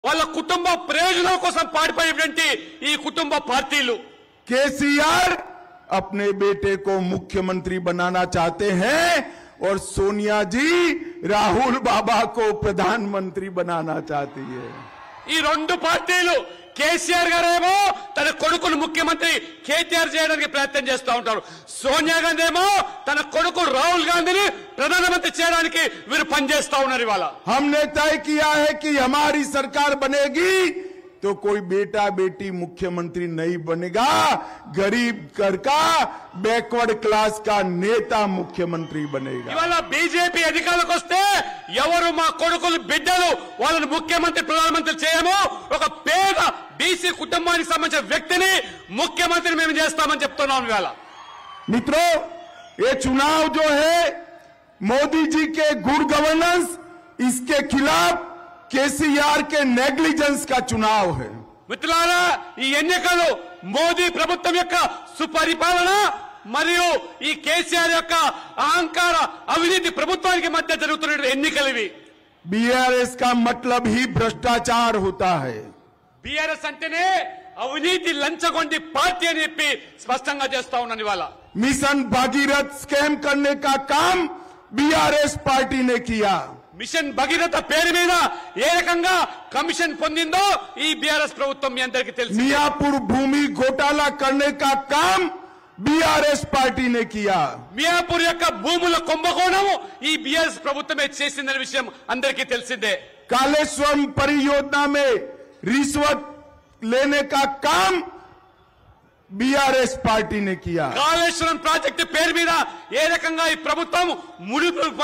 వాళ్ళ కుటుంబ ప్రయోజనాల కోసం పాడిపోయేటువంటి ఈ కుటుంబ పార్టీలు केसीआर अपने बेटे को मुख्यमंत्री बनाना चाहते हैं और सोनिया जी राहुल बाबा को प्रधानमंत्री बनाना चाहती है। ఈ రెండు పార్టీలు కేసీఆర్ గారేమో తన కొడుకును ముఖ్యమంత్రి కేటీఆర్ చేయడానికి ప్రయత్నం చేస్తూ ఉంటారు. సోనియా గాంధీ ఏమో తన కొడుకు రాహుల్ గాంధీని ప్రధానమంత్రి చేయడానికి వీరు పనిచేస్తా ఉన్నారు. ఇవాళ हमने तय किया है कि हमारी सरकार बनेगी तो कोई बेटा बेटी मुख्यमंत्री नहीं बनेगा, गरीब घर का बैकवर्ड क्लास का नेता मुख्यमंत्री बनेगा। ఇవాళ బీజేపీ అధికారంలోకి వస్తే ఎవరు మా కొడుకులు బిడ్డలు వాళ్ళని ముఖ్యమంత్రి ప్రధానమంత్రి చేయము, ఒక పేద బీసీ కుటుంబానికి సంబంధించిన వ్యక్తిని ముఖ్యమంత్రి మేము చేస్తామని చెప్తున్నాం. ఇవాళ मित्रों, ये चुनाव जो है मोदी जी के गुड गवर्नेंस, इसके खिलाफ केसीआर के नेग्लिजेंस का चुनाव है। మిత్రులారా, ఈ ఎన్నికలు మోదీ ప్రభుత్వం యొక్క సుపరిపాలన మరియు ఈ కేసీఆర్ యొక్క అహంకార అవినీతి ప్రభుత్వానికి మధ్య జరుగుతున్న ఎన్నికలు ఇవి. बीआरएस का मतलब ही भ्रष्टाचार होता है। బీఆర్ఎస్ అంటేనే అవినీతి లంచగొండి పార్టీ అని చెప్పి స్పష్టంగా చేస్తా ఉన్నాను. ఇవాళ मिशन भागीरथ स्कैम करने का काम बीआरएस पार्टी ने किया। మిషన్ భగీరథ పేరు మీద ఏ రకంగా కమిషన్ పొందిందో ఈ బీఆర్ఎస్ ప్రభుత్వం మీ అందరికీ తెలుసు. मियापुर भूमि घोटाला करने का काम बीआरएस पार्टी ने किया। మియాపూర్ యొక్క భూముల కుంభకోణం ఈ బీఆర్ఎస్ ప్రభుత్వమే చేసిందనే విషయం అందరికీ తెలిసిందే. कालेश्वरम परियोजना में रिश्वत लेने का काम बीआरएस पार्टी ने किया। కాళేశ్వరం ప్రాజెక్టు పేరు మీద ఏ రకంగా ఈ ప్రభుత్వం ముడుపులు